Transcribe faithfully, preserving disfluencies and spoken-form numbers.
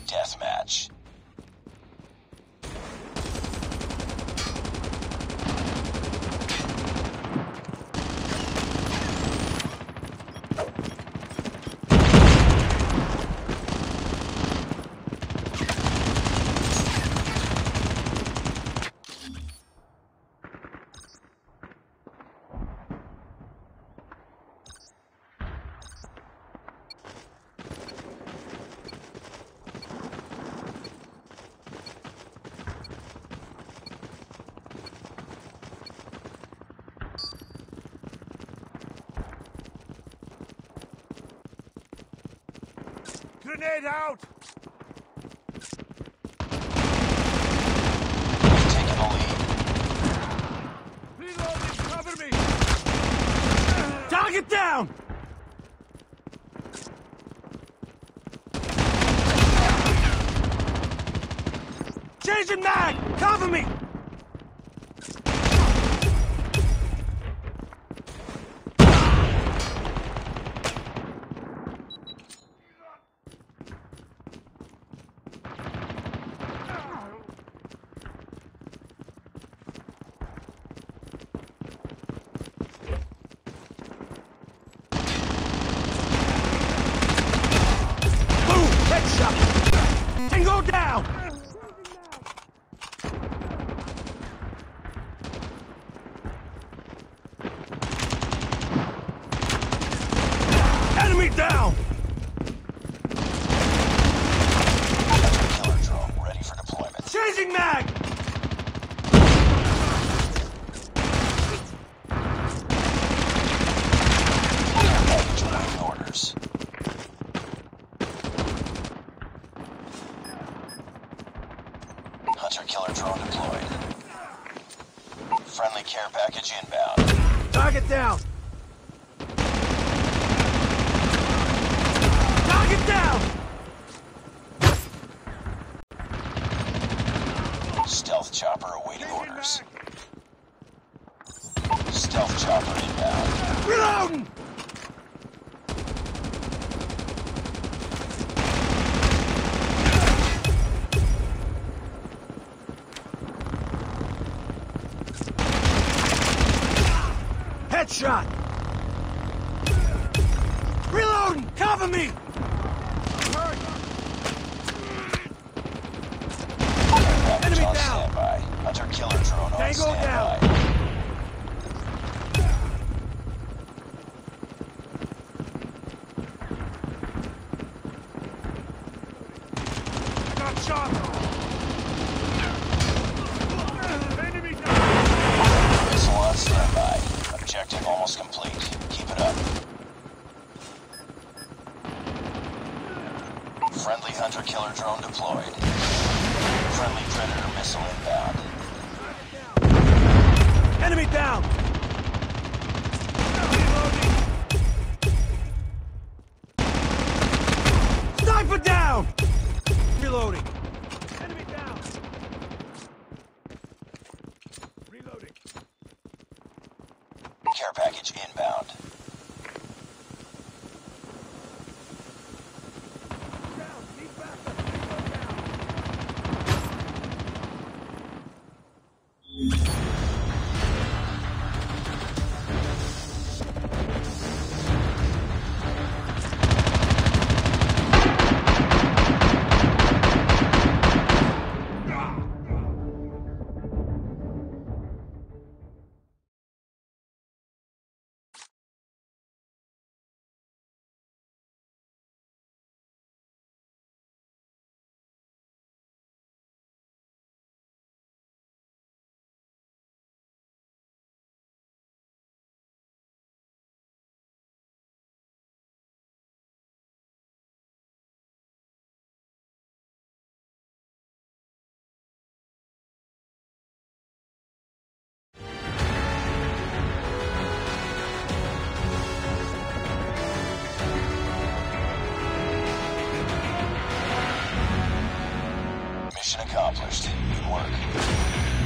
deathmatch. Grenade out! Taking the lead. Reloading, cover me! Target down! Changing mag! Cover me! Tango down! Enemy down! Killer drone ready for deployment. Changing mag! Package awaiting orders. Hunter killer drone deployed. Friendly care package inbound. Target down! Target down! Stealth chopper awaiting orders. Stealth chopper inbound. Reloading! Headshot! Reloading! Cover me! Package Enemy on down. standby. Hunter killer drone on Tango standby. down. Got shot! Enemy down! Missile on standby. Objective almost complete. Keep it up. Friendly hunter killer drone deployed. Friendly predator missile inbound. Enemy down! Sniper down! Reloading. Enemy down! Reloading. Care package inbound. Down, keep back up. Tango down. Mission accomplished. Good work.